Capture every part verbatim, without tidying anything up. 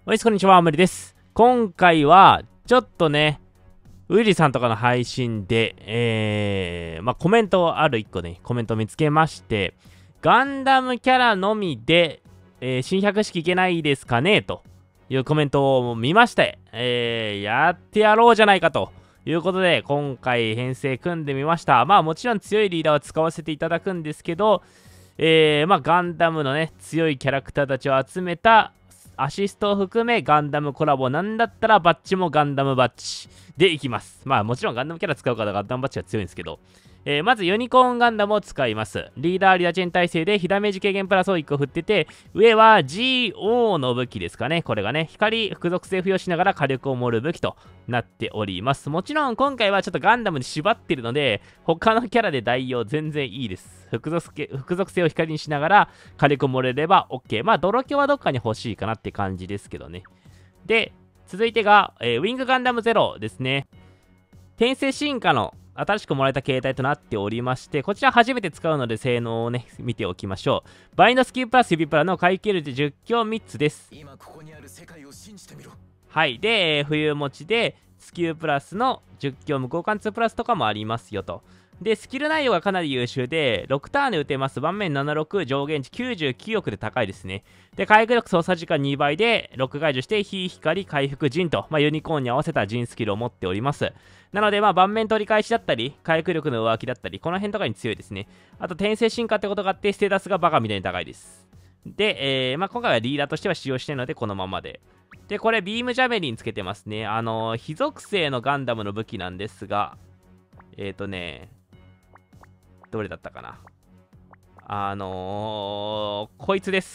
おいすこんにちは、あむりです。今回は、ちょっとね、ウイリさんとかの配信で、えー、まあ、コメントあるいっこね、コメント見つけまして、ガンダムキャラのみで、えー、新百式いけないですかねというコメントを見まして、えー、やってやろうじゃないかということで、今回編成組んでみました。まあ、もちろん強いリーダーを使わせていただくんですけど、えー、まあ、ガンダムのね、強いキャラクターたちを集めた、アシストを含めガンダムコラボなんだったらバッジもガンダムバッジでいきます。まあもちろんガンダムキャラ使うからガンダムバッジが強いんですけど、えー、まずユニコーンガンダムを使います。リーダーリダチェン体制で火ダメージ軽減プラスをいっこ振ってて、上は ジーオー の武器ですかね。これがね、光複属性付与しながら火力を盛る武器となっております。もちろん今回はちょっとガンダムに縛ってるので、他のキャラで代用全然いいです。複属性複属性を光にしながら火力を盛れれば OK。まあ、泥気はどっかに欲しいかなって感じですけどね。で、続いてが、えー、ウィングガンダムゼロですね。転生進化の新しくもらえた形態となっておりまして、こちら初めて使うので性能をね、見ておきましょう。バインドスキルプラス指プラの回復力じゅっ強みっつです。今ここにある世界を信じてみろ。はい。で、えー、冬持ちで、スキルプラスのじゅっ強無効貫通プラスとかもありますよと。で、スキル内容がかなり優秀で、ろくターンで打てます。盤面ななじゅうろく、上限値きゅうじゅうきゅうおくで高いですね。で、回復力操作時間にばいで、ろく解除して、火、光、回復、陣と、まあ、ユニコーンに合わせた陣スキルを持っております。なので、まあ、盤面取り返しだったり、回復力の上書きだったり、この辺とかに強いですね。あと、転生進化ってことがあって、ステータスがバカみたいに高いです。で、えー、まあ、今回はリーダーとしては使用しているので、このままで。で、これ、ビームジャベリンつけてますね。あのー、非属性のガンダムの武器なんですが、えっ、ー、とね、どれだったかな。あのー、こいつです。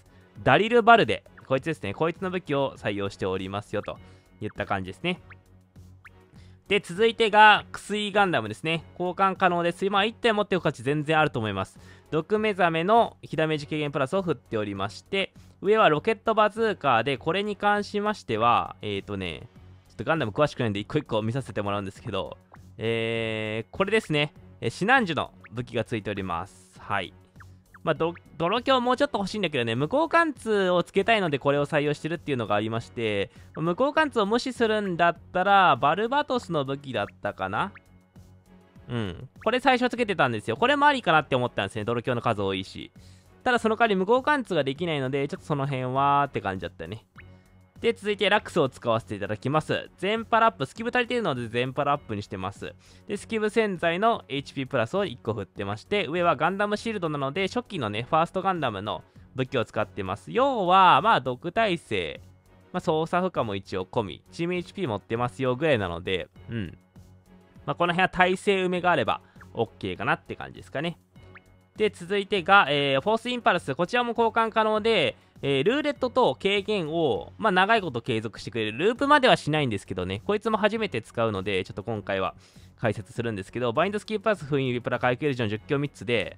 ダリル・バルデ。こいつですね。こいつの武器を採用しておりますよといった感じですね。で、続いてが、薬ガンダムですね。交換可能です。今、いってん持っておく価値全然あると思います。毒目覚めの火ダメージ軽減プラスを振っておりまして、上はロケットバズーカーで、これに関しましては、えっとね、ちょっとガンダム詳しくないんで、一個一個見させてもらうんですけど、えー、これですね。えシナンジュの武器がついております。はい。まあ、ど、泥鏡もうちょっと欲しいんだけどね、無効貫通をつけたいのでこれを採用してるっていうのがありまして、無効貫通を無視するんだったら、バルバトスの武器だったかな。うん。これ最初つけてたんですよ。これもありかなって思ったんですね。泥鏡の数多いし。ただその代わり無効貫通ができないので、ちょっとその辺はって感じだったね。で、続いてラックスを使わせていただきます。全パラアップ、スキブ足りてるので全パラアップにしてます。で、スキブ洗剤の エイチピー プラスをいっこ振ってまして、上はガンダムシールドなので、初期のね、ファーストガンダムの武器を使ってます。要は、まあ、毒耐性、まあ、操作負荷も一応込み、チーム エイチピー 持ってますよぐらいなので、うん。まあ、この辺は耐性埋めがあれば OK かなって感じですかね。で、続いてが、えー、フォースインパルス。こちらも交換可能で、えー、ルーレットと軽減を、まあ、長いこと継続してくれる。ループまではしないんですけどね、こいつも初めて使うので、ちょっと今回は解説するんですけど、バインドスキルプラス、封印指プラ、回復エルジョンじゅっ強みっつで、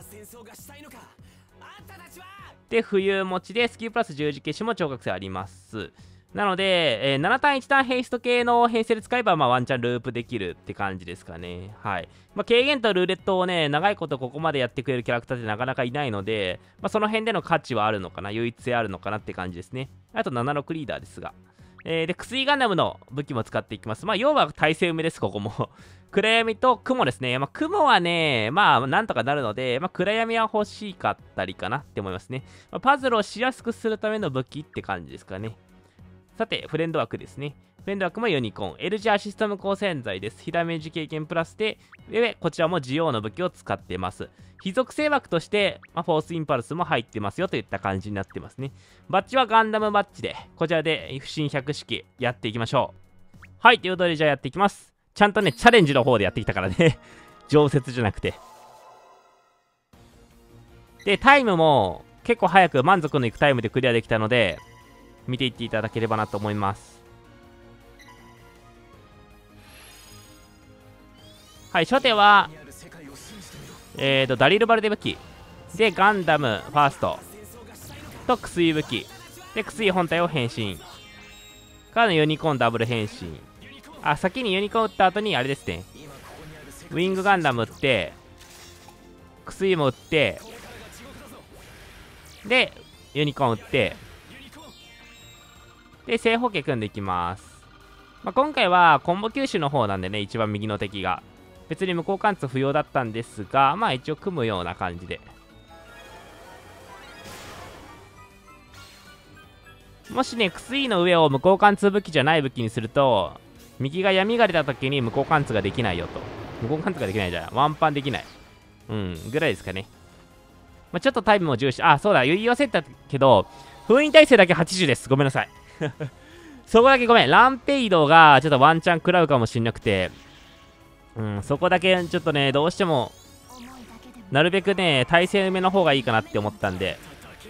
で、冬持ちで、スキルプラス十字消しも聴覚性あります。なので、えー、ななターンいちターンヘイスト系の編成で使えば、まあ、ワンチャンループできるって感じですかね。はい。まあ、軽減とルーレットをね、長いことここまでやってくれるキャラクターってなかなかいないので、まあ、その辺での価値はあるのかな、唯一性あるのかなって感じですね。あと、ななじゅうろくリーダーですが。えー、で、薬ガンダムの武器も使っていきます。まあ、要は耐性埋めです、ここも。暗闇と雲ですね。まあ、雲はね、まあ、なんとかなるので、まあ、暗闇は欲しかったりかなって思いますね。まあ、パズルをしやすくするための武器って感じですかね。さて、フレンド枠ですね。フレンド枠もユニコーン。エルジー アシスト無効洗剤です。火ダメージ経験プラスで、上、こちらもジオーの武器を使っています。非属性枠として、まあ、フォースインパルスも入ってますよといった感じになってますね。バッジはガンダムバッジで、こちらで不審百式やっていきましょう。はい、ということでじゃあやっていきます。ちゃんとね、チャレンジの方でやってきたからね。常設じゃなくて。で、タイムも結構早く満足のいくタイムでクリアできたので、見ていっていただければなと思います。はい、初手は、えーと、ダリルバルデ武器。で、ガンダムファースト。と、薬武器。で、薬本体を変身。からのユニコーンダブル変身。あ、先にユニコーン打った後に、あれですね。ウィングガンダム打って、薬も打って、で、ユニコーン打って、 で、正方形組んでいきます。まあ、今回はコンボ吸収の方なんでね、一番右の敵が。別に無効貫通不要だったんですが、まあ一応組むような感じで。もしね、エックスイー の上を無効貫通武器じゃない武器にすると、右が闇が出た時に無効貫通ができないよと。無効貫通ができないじゃん。ワンパンできない。うん、ぐらいですかね。まあ、ちょっとタイムも重視。あ、そうだ、言い忘れたけど、封印耐性だけはちじゅうです。ごめんなさい。そこだけごめん。ランペイドがちょっとワンチャン食らうかもしんなくて、うん、そこだけちょっとね、どうしても、なるべくね、耐性埋めの方がいいかなって思ったんで、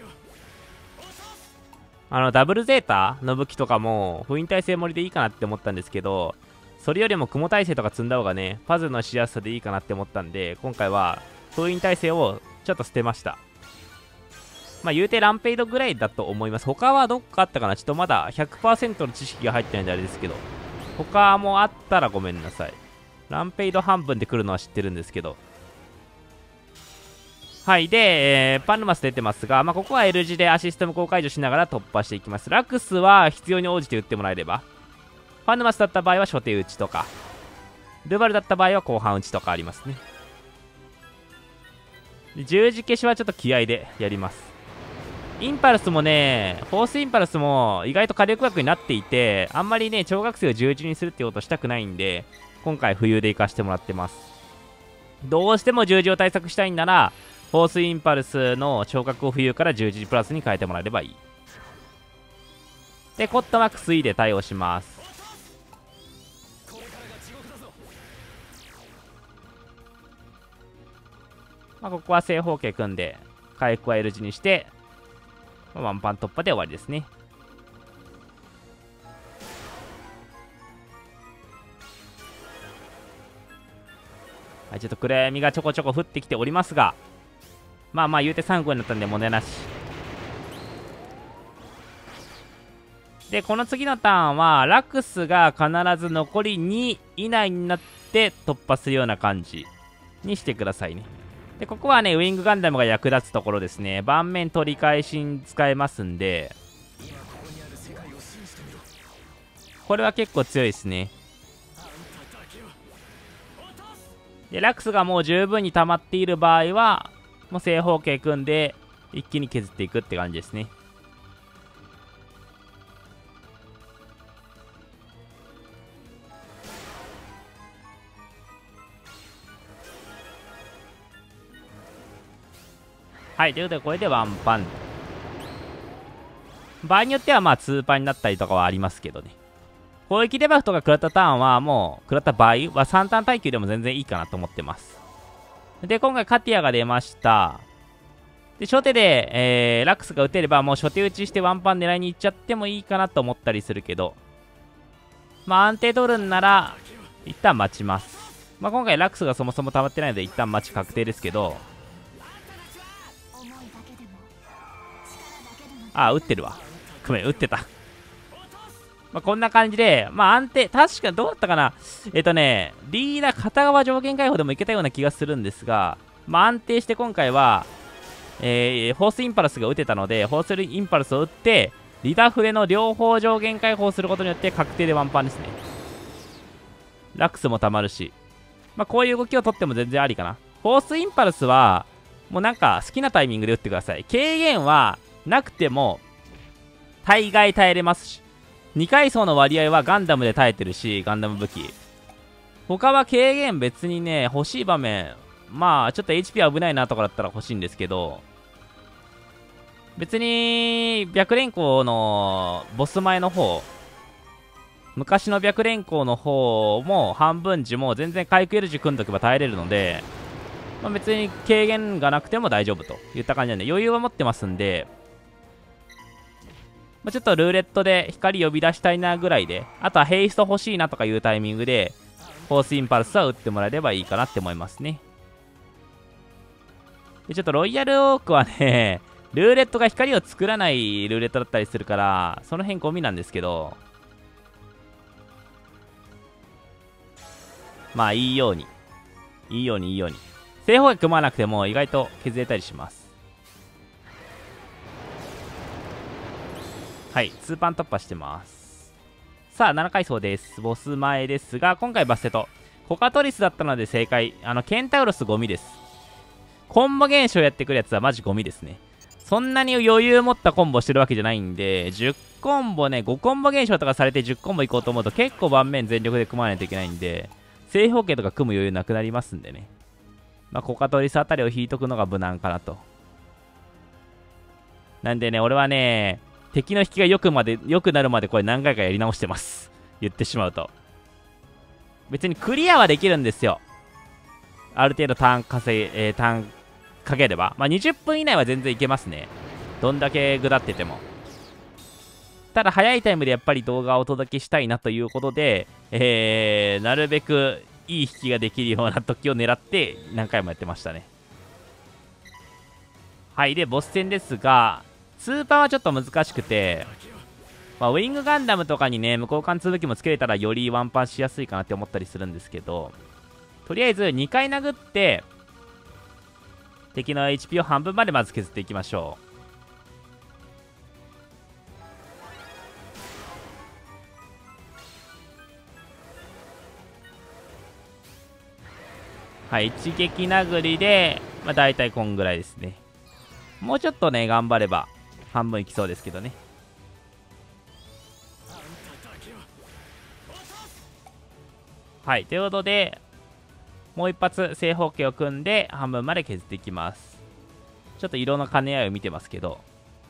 あの、ダブルゼータの武器とかも、封印耐性盛りでいいかなって思ったんですけど、それよりも雲耐性とか積んだ方がね、パズルのしやすさでいいかなって思ったんで、今回は、封印耐性をちょっと捨てました。まあ言うてランペイドぐらいだと思います。他はどっかあったかな、ちょっとまだ ひゃくパーセント の知識が入ってないんであれですけど、他もあったらごめんなさい。ランペイド半分で来るのは知ってるんですけど。はい。で、えー、パヌマス出てますが、まあ、ここは L 字でアシスト無効解除しながら突破していきます。ラクスは必要に応じて打ってもらえれば。パヌマスだった場合は初手打ちとか、ルバルだった場合は後半打ちとかありますね。で十字消しはちょっと気合でやります。インパルスもね、フォースインパルスも意外と火力枠になっていて、あんまりね、超学生を十字にするってことしたくないんで、今回冬で行かしてもらってます。どうしても十字を対策したいんなら、フォースインパルスの超覚を冬から十字プラスに変えてもらえればいい。で、コットンは薬で対応します。まあ、ここは正方形組んで、回復は L 字にして、ワンパン突破で終わりですね。はい、ちょっと暗闇がちょこちょこ降ってきておりますが、まあまあ言うてさんこになったんで問題なし。で、この次のターンは、ラクスが必ず残りに以内になって突破するような感じにしてくださいね。で、ここはね、ウィングガンダムが役立つところですね。盤面取り返しに使えますんで、これは結構強いですね。で、ラクスがもう十分に溜まっている場合は、もう正方形組んで一気に削っていくって感じですね。はい、ということでこれでワンパン。場合によってはまあツーパンになったりとかはありますけどね。攻撃デバフとか食らったターンはもう食らった場合はさんターン耐久でも全然いいかなと思ってます。で、今回カティアが出ました。で、初手で、えー、ラックスが打てればもう初手打ちしてワンパン狙いに行っちゃってもいいかなと思ったりするけど、まあ安定取るんなら一旦待ちます。まあ今回ラックスがそもそも溜まってないので一旦待ち確定ですけど、あ、打ってるわ。ごめん、打ってた。まあ、こんな感じで、まあ安定、確かどうだったかな。えっとね、リーダー片側上限解放でもいけたような気がするんですが、まあ安定して今回は、えー、フォースインパルスが打てたので、フォースインパルスを打って、リダフレの両方上限解放することによって確定でワンパンですね。ラックスもたまるし、まあこういう動きを取っても全然ありかな。フォースインパルスは、もうなんか好きなタイミングで打ってください。軽減はなくても、大概耐えれますし、に階層の割合はガンダムで耐えてるし、ガンダム武器。他は軽減別にね、欲しい場面、まあ、ちょっと エイチピー 危ないなとかだったら欲しいんですけど、別に、白蓮光のボス前の方、昔の白蓮光の方も半分時も全然回復 L 字組んどけば耐えれるので、まあ、別に軽減がなくても大丈夫といった感じなんで、余裕は持ってますんで、まあ、ちょっとルーレットで光呼び出したいなぐらいで、あとはヘイスト欲しいなとかいうタイミングで、フォースインパルスは打ってもらえればいいかなって思いますね。で、ちょっとロイヤルオークはね、ルーレットが光を作らないルーレットだったりするから、その辺ゴミなんですけど、まあいいように。いいようにいいように。正方形組まなくても意外と削れたりします。 はい、ツーパン突破してます。さあ、ななかいそうです。ボス前ですが、今回バステト。コカトリスだったので正解。あの、ケンタウロスゴミです。コンボ現象やってくるやつはマジゴミですね。そんなに余裕持ったコンボしてるわけじゃないんで、じゅっコンボね、ごコンボ現象とかされてじゅっコンボいこうと思うと結構盤面全力で組まないといけないんで、正方形とか組む余裕なくなりますんでね。まあ、コカトリスあたりを引いとくのが無難かなと。なんでね、俺はね、敵の引きが良くまで、良くなるまでこれ何回かやり直してます。言ってしまうと。別にクリアはできるんですよ。ある程度ターン稼い、えー、ターンかければ。まあ、にじゅっぷん以内は全然いけますね。どんだけ下ってても。ただ、早いタイムでやっぱり動画をお届けしたいなということで、えー、なるべくいい引きができるような時を狙って何回もやってましたね。はい、で、ボス戦ですが、スーパーはちょっと難しくて、まあ、ウィングガンダムとかにね、無効貫通武器もつけれたらよりワンパンしやすいかなって思ったりするんですけど、とりあえずにかい殴って、敵の エイチピー を半分までまず削っていきましょう。はい、一撃殴りで、まあ、大体こんぐらいですね。もうちょっとね、頑張れば半分いきそうですけどね。はい、ということで、もう一発正方形を組んで半分まで削っていきます。ちょっと色の兼ね合いを見てますけど。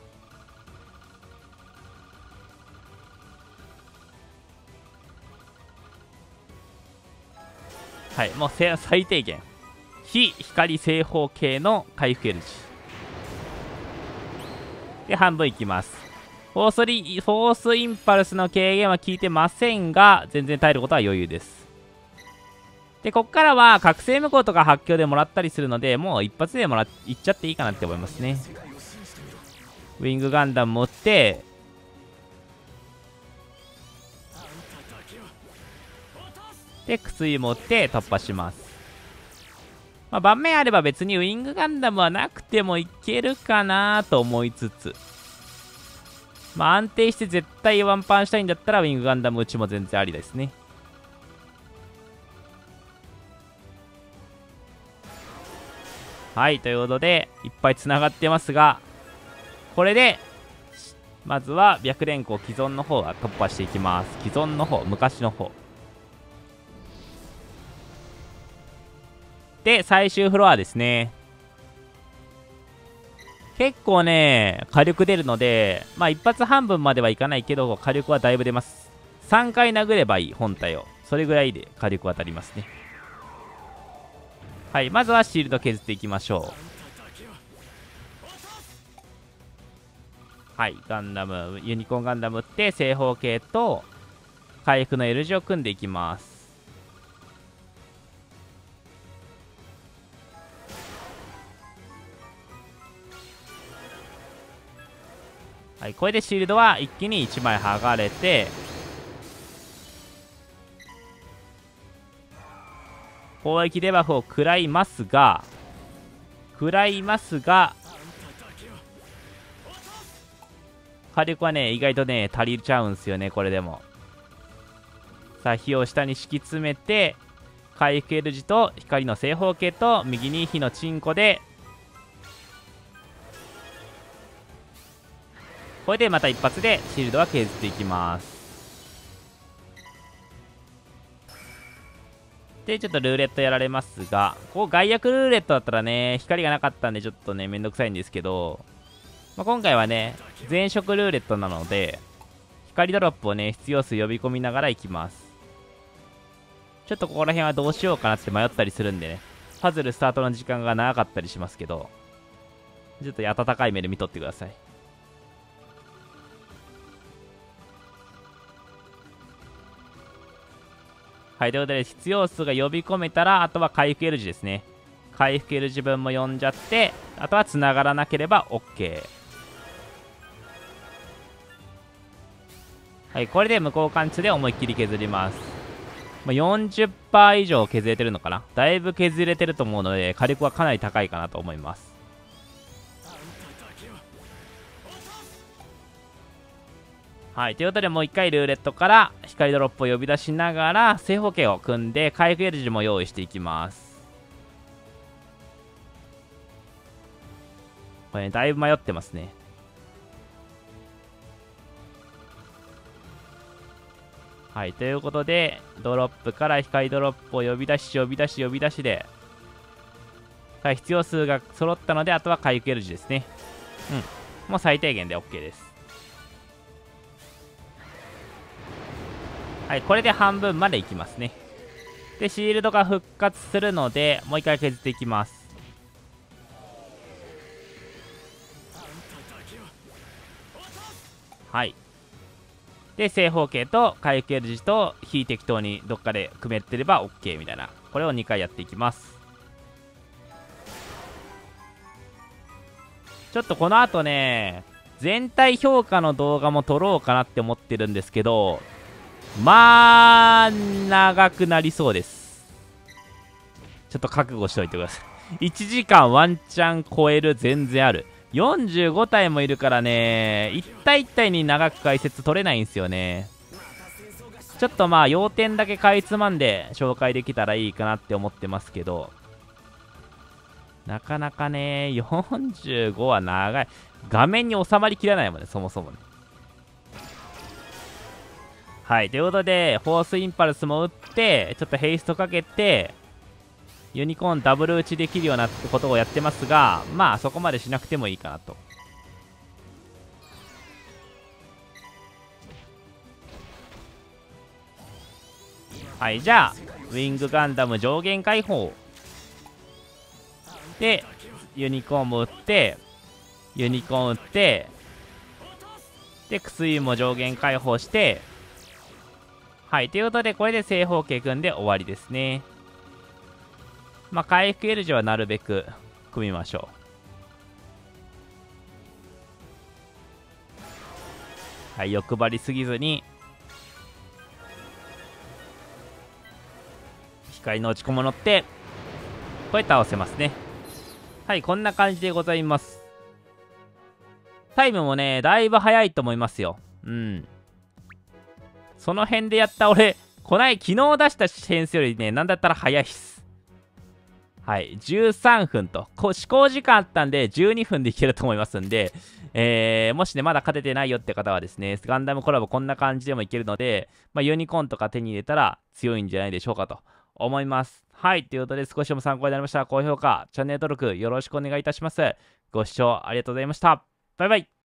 はい、もう最低限。非光正方形の回復 L 字。で、半分いきます。フォースリ、フォースインパルスの軽減は効いてませんが、全然耐えることは余裕です。で、こっからは覚醒無効とか発狂でもらったりするので、もう一発でもらっいっちゃっていいかなって思いますね。ウィングガンダム持って、で、薬持って突破します。まあ、盤面あれば別にウィングガンダムはなくてもいけるかなと思いつつ、まあ安定して絶対ワンパンしたいんだったらウィングガンダム打ちも全然ありですね。はい、ということでいっぱいつながってますが、これでまずは白蓮光既存の方は突破していきます。既存の方、昔の方で最終フロアですね。結構ね火力出るので、まあ一発半分まではいかないけど火力はだいぶ出ます。さんかい殴ればいい本体を、それぐらいで火力は当たりますね。はい、まずはシールド削っていきましょう。はい、ガンダム、ユニコーンガンダムって正方形と回復の L 字を組んでいきます。はい、これでシールドは一気にいちまい剥がれて、攻撃デバフを食らいますが、食らいますが、火力はね、意外とね、足りちゃうんすよね、これでも。さあ、火を下に敷き詰めて、回復 L 字と光の正方形と、右に火のチンコで、これでまた一発でシールドは削っていきます。で、ちょっとルーレットやられますが、ここ外役ルーレットだったらね、光がなかったんでちょっとね、めんどくさいんですけど、まあ、今回はね、全色ルーレットなので、光ドロップをね、必要数呼び込みながらいきます。ちょっとここら辺はどうしようかなって迷ったりするんでね、パズルスタートの時間が長かったりしますけど、ちょっと温かい目で見とってください。はい、ということで必要数が呼び込めたら、あとは回復 L 字ですね。回復 L 字分も呼んじゃって、あとは繋がらなければ OK。はい、これで無効貫通で思いっきり削ります。まあ、よんじゅっパーセント 以上削れてるのかな。だいぶ削れてると思うので、火力はかなり高いかなと思います。 はい、ということでもう一回ルーレットから光ドロップを呼び出しながら正方形を組んで回復 L 字も用意していきます。これ、ね、だいぶ迷ってますね。はい、ということでドロップから光ドロップを呼び出し呼び出し呼び出しで、はい、必要数が揃ったのであとは回復 L 字ですね。うん、もう最低限で OK です。はい、これで半分までいきますね。で、シールドが復活するので、もう一回削っていきます。はい。で、正方形と回復 L 字と非適当にどっかで組めてれば OK みたいな。これをにかいやっていきます。ちょっとこの後ね、全体評価の動画も撮ろうかなって思ってるんですけど、まあ長くなりそうです。ちょっと覚悟しておいてください。いちじかんワンチャン超える。全然ある。よんじゅうご体もいるからね、一体一体に長く解説取れないんですよね。ちょっとまあ要点だけかいつまんで紹介できたらいいかなって思ってますけど、なかなかね、よんじゅうごは長い。画面に収まりきらないもんね、そもそもね。はい、ということで、フォースインパルスも打って、ちょっとヘイストかけて、ユニコーンダブル打ちできるようなことをやってますが、まあそこまでしなくてもいいかなと。はい、じゃあ、ウィングガンダム上限解放。で、ユニコーンも打って、ユニコーン打って、で、クスイも上限解放して、はい、ということで、これで正方形組んで終わりですね。まあ、回復 L 字はなるべく組みましょう。はい、欲張りすぎずに、光の落ち込も乗って、これ倒せますね。はい、こんな感じでございます。タイムもね、だいぶ早いと思いますよ。うん。その辺でやった俺、こない、昨日出した編成よりね、なんだったら早いっす。はい、じゅうさんぷんと、こ試行時間あったんで、じゅうにふんでいけると思いますんで、えー、もしね、まだ勝ててないよって方はですね、ガンダムコラボこんな感じでもいけるので、まあ、ユニコーンとか手に入れたら強いんじゃないでしょうかと思います。はい、ということで少しでも参考になりましたら高評価、チャンネル登録よろしくお願いいたします。ご視聴ありがとうございました。バイバイ。